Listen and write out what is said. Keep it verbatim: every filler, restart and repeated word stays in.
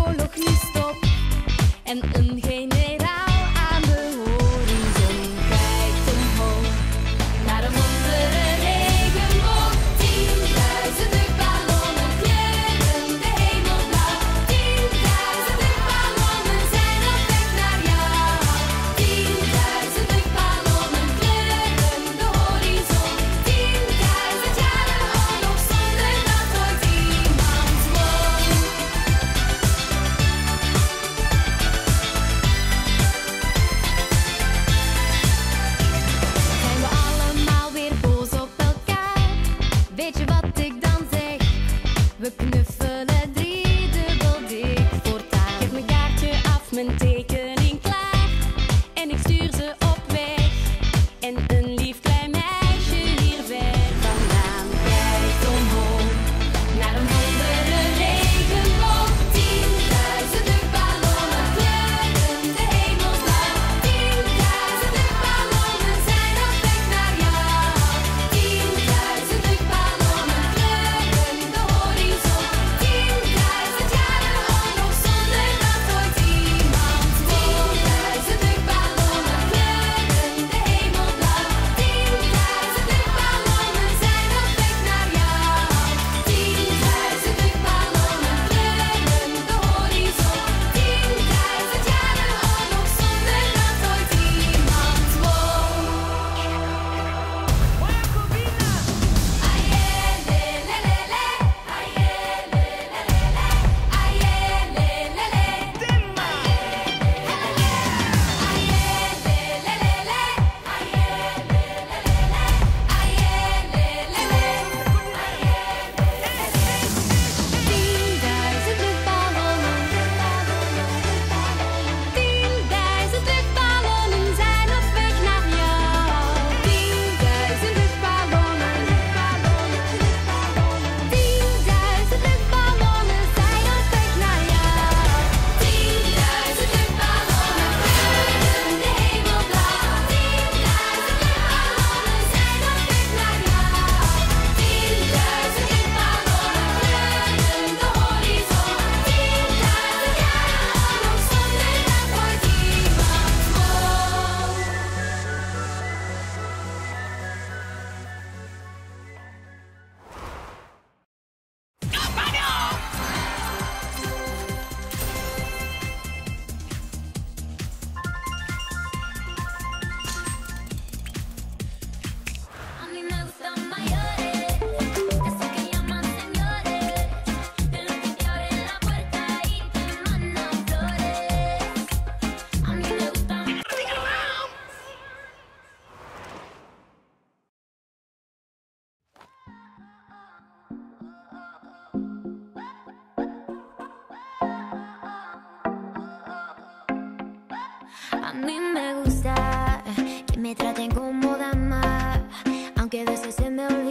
oorlog nu stopt en een generaal aan de horizon kijkt omhoog naar een wondere regenboog. Tienduizend luchtballonnen kleuren de hemel blauw. Tienduizend luchtballonnen zijn op weg naar jou. Tienduizend luchtballonnen kleuren de horizon. Tienduizend jaren oorlog zonder dat ooit iemand woont. Zijn we allemaal weer boos op elkaar? Weet je wat ik dan zeg? We knuffelen driedubbel dik voortaan. Geef mijn kaartje af, mijn tekening klaar. En ik stuur ze op weg. En een lief klein meisje hier ver vandaan kijkt omhoog naar een wondere regenboog. Tienduizend luchtballonnen kleuren de hemel blauw. Tienduizend luchtballonnen zijn op weg naar jou. Tienduizend luchtballonnen kleuren de horizon. Tienduizend jaren oorlog zonder dat ooit iemand woont. Tienduizend luchtballonnen kleuren de hemel blauw. Tienduizend luchtballonnen zijn op weg naar jou. Tienduizend luchtballonnen kleuren de horizon. Tienduizend jaren oorlog zonder dat ooit iemand woont. Tienduizend luchtballonnen, tienduizend luchtballonnen zijn op weg naar jou. Tienduizend luchtballonnen, tienduizend luchtballonnen zijn op weg naar jou. Tienduizend luchtballonnen kleuren de hemel blauw. Tienduizend luchtballonnen zijn op weg naar jou. Tienduizend luchtballonnen kleuren de horizon. Tienduizend jaren oorlog zonder dat ooit iemand A mí me gustan mayores, esos que llaman señores, de los que te abren la puerta y te mandan flores. A mí me gustan. A mí me gusta que me traten como dama, aunque a veces se me olvida